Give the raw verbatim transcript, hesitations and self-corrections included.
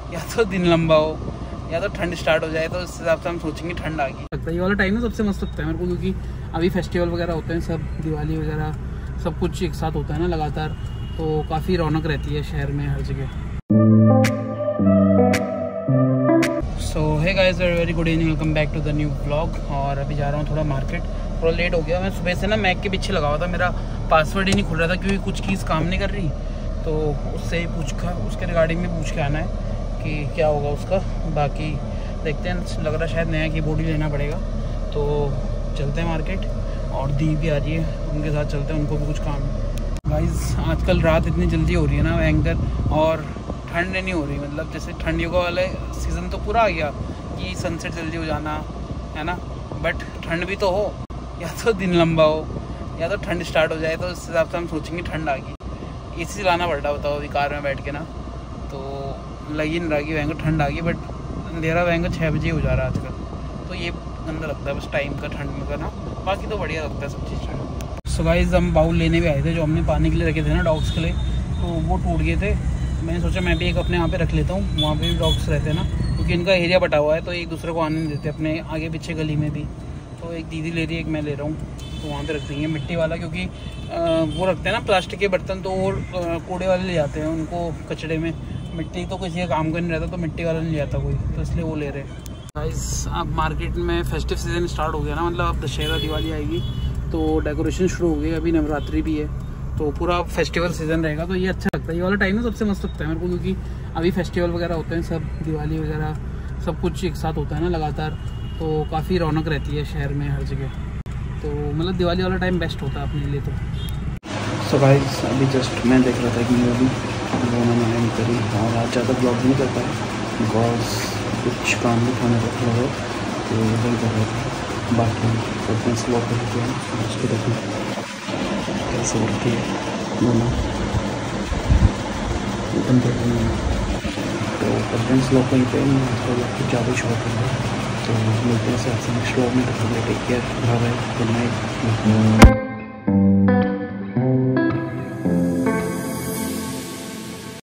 या तो दिन लंबा हो या तो ठंड स्टार्ट हो जाए, तो इस हिसाब से हम सोचेंगे ठंड आ गई। लगता है ये वाला टाइम ना सबसे मस्त लगता है मेरे को, क्योंकि अभी फेस्टिवल वगैरह होते हैं, सब दिवाली वगैरह सब कुछ एक साथ होता है ना लगातार, तो काफ़ी रौनक रहती है शहर में हर जगह। So hey guys, very good evening, welcome back to the new vlog. और अभी जा रहा हूँ थोड़ा मार्केट, थोड़ा लेट हो गया। मैं सुबह से ना मैक के पीछे लगा हुआ था, मेरा पासवर्ड ही नहीं खुल रहा था क्योंकि कुछ कीज़ काम नहीं कर रही, तो उससे ही पूछ कर उसके रिगार्डिंग में पूछ के आना है कि क्या होगा उसका। बाकी देखते हैं, लग रहा है शायद नया कीबोर्ड ही लेना पड़ेगा। तो चलते हैं मार्केट, और दी भी आ रही है, उनके साथ चलते हैं, उनको भी कुछ काम है। गाइस आजकल रात इतनी जल्दी हो रही है ना भयंकर, और ठंड नहीं हो रही, मतलब जैसे ठंडियों का वाला सीज़न तो पूरा आ गया कि सनसेट जल्दी हो जाना है ना, बट ठंड भी तो हो, या तो दिन लंबा हो या तो ठंड स्टार्ट हो जाए, तो इस हिसाब से हम सोचेंगे ठंड आ गई। एसी चलाना पड़ रहा बताओ अभी कार में बैठ के ना, तो लग ही नहीं रहा कि भयंकर ठंड आ गई, बट अंधेरा भयंकर छः बजे हो जा रहा है आजकल, तो ये गंदा लगता है बस टाइम का ठंड का ना, बाकी तो बढ़िया लगता है सब चीज़। सो गाइस हम बाउल लेने भी आए थे जो हमने पानी के लिए रखे थे ना डॉग्स के लिए, तो वो टूट गए थे। मैंने सोचा मैं भी एक अपने यहाँ पे रख लेता हूँ, वहाँ पे भी डॉग्स रहते हैं ना, क्योंकि इनका एरिया बटा हुआ है, तो एक दूसरे को आने नहीं देते अपने आगे पीछे गली में भी। तो एक दीदी ले रही है, एक मैं ले रहा हूँ, तो वहाँ पे रख देंगे मिट्टी वाला, क्योंकि वो रखते हैं ना प्लास्टिक के बर्तन, तो वो कूड़े वाले ले जाते हैं उनको कचड़े में, मिट्टी तो किसी का काम का नहीं रहता, तो मिट्टी वाला नहीं ले जाता कोई, तो इसलिए वो ले रहे हैं। गाइस अब मार्केट में फेस्टिव सीज़न स्टार्ट हो गया ना, मतलब अब दशहरा दिवाली आएगी, तो डेकोरेशन शुरू हो गई, अभी नवरात्रि भी है, तो पूरा फेस्टिवल सीज़न रहेगा, तो ये अच्छा लगता है। ये वाला टाइम ना सबसे मस्त लगता है मेरे को, क्योंकि अभी फेस्टिवल वगैरह होते हैं, सब दिवाली वगैरह सब कुछ एक साथ होता है ना लगातार, तो काफ़ी रौनक रहती है शहर में हर जगह, तो मतलब दिवाली वाला टाइम बेस्ट होता है अपने लिए। तो सो गाइस अभी जस्ट मैं देख रहा था कि मूवी वो मैंने करी, और आज ज़्यादा ब्लॉग नहीं कर पाया बिकॉज कुछ काम भी खाने का थोड़ा बहुत, तो वही कर रहा था। बाकी प्रेफरेंस ब्लॉग करते हैं, उसको देखें कैसे उठती है दोनों तो प्रेफरेंस ब्लॉग कहीं पे तो ज़्यादा शॉर्ट है, तो मिलते हैं आपसे नेक्स्ट व्लॉग में। Take care, bye bye, good night.